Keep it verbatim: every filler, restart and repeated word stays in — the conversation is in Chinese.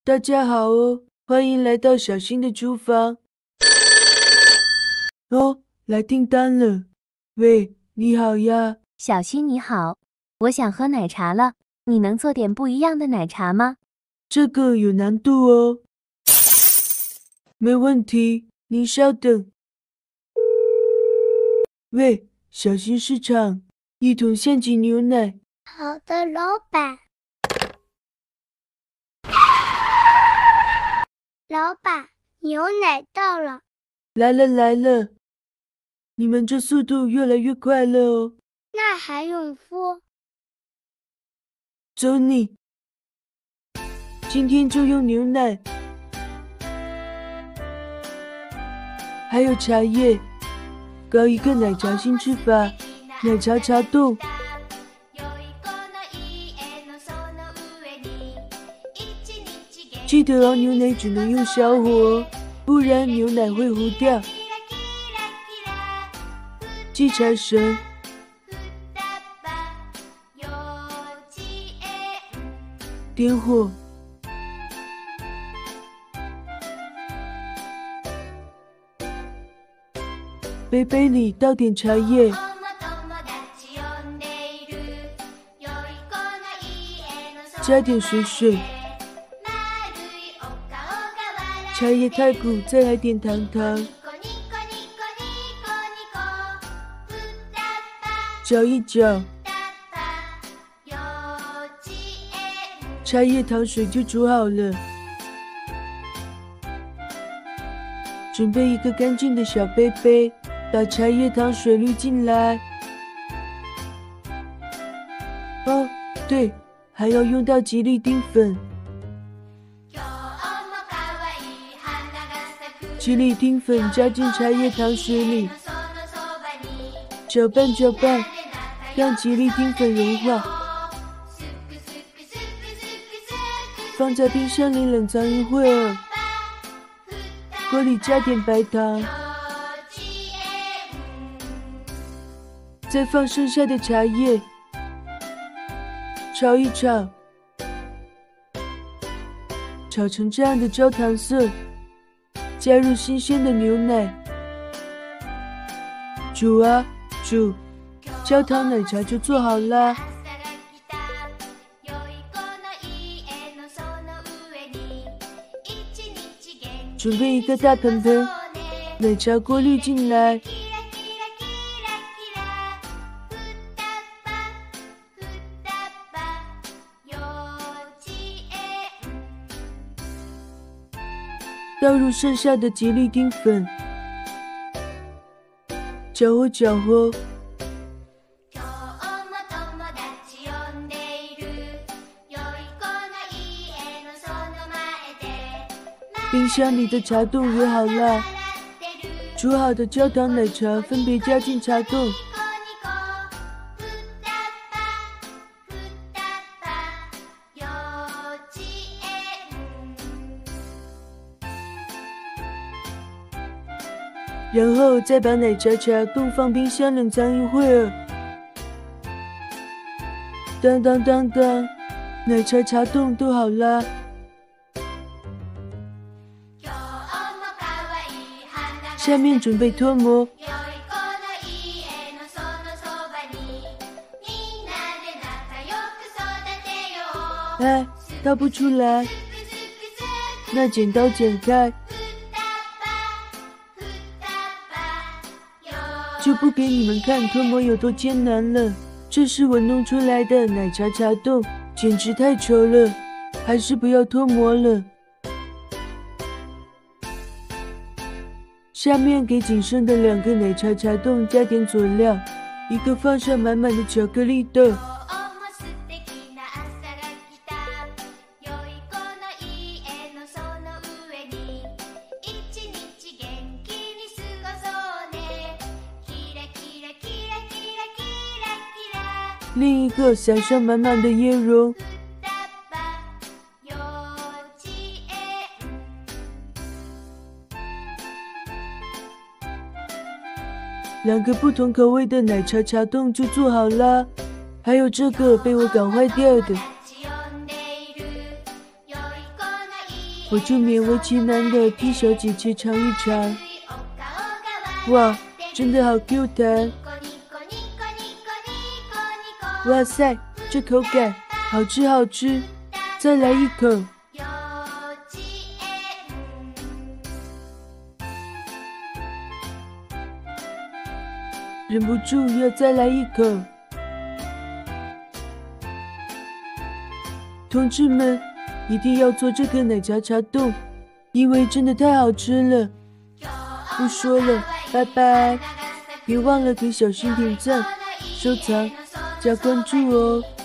大家好哦，欢迎来到小新的厨房。哦，来订单了。喂，你好呀。 小新你好，我想喝奶茶了，你能做点不一样的奶茶吗？ 这个有难度哦。没问题，您稍等。喂，小新市场，一桶现挤牛奶。 好的，老板。老板，牛奶到了。 来了来了，你们这速度越来越快了哦。 那还用说？ 走你！今天就用牛奶，还有茶叶，搞一个奶茶新吃法，奶茶茶冻。记得熬牛奶只能用小火，不然牛奶会糊掉。系茶绳，点火，杯杯里倒点茶叶，加点水水。茶叶太苦，再来点糖糖，搅一搅，茶叶糖水就煮好了。准备一个干净的小杯杯，把茶叶糖水滤进来。哦，对，还要用到吉利丁粉。吉利丁粉加进茶叶糖水里，搅拌搅拌，让吉利丁粉融化，放在冰箱里冷藏一会儿。锅里加点白糖，再放剩下的茶叶，炒一炒，炒成这样的焦糖色。加入新鲜的牛奶，煮啊煮，焦糖奶茶就做好啦。准备一个大盆盆，奶茶过滤进来，倒入剩下的吉利丁粉，搅和搅和。冰箱里的茶冻也好啦，煮好的焦糖奶茶分别加进茶冻，然后再把奶茶茶冻放冰箱冷藏一会儿。当当当当，奶茶茶冻都好啦。下面准备脱模，哎，倒不出来，那剪刀剪开，就不给你们看脱模有多艰难了。这是我弄出来的奶茶茶冻，简直太丑了，还是不要脱模了。下面给仅剩的两个奶茶茶冻加点佐料，一个放上满满的巧克力豆，另一个撒上满满的椰蓉。两个不同口味的奶茶茶冻就做好啦，还有这个被我搞坏掉的。 我就勉为其难的替小姐姐尝一尝。哇，真的好 Q 弹！哇塞，这口感好吃好吃，再来一口。忍不住要再来一口。同志们，一定要做这个奶茶茶冻，因为真的太好吃了。不说了，拜拜！别忘了给小新点赞、收藏、加关注哦。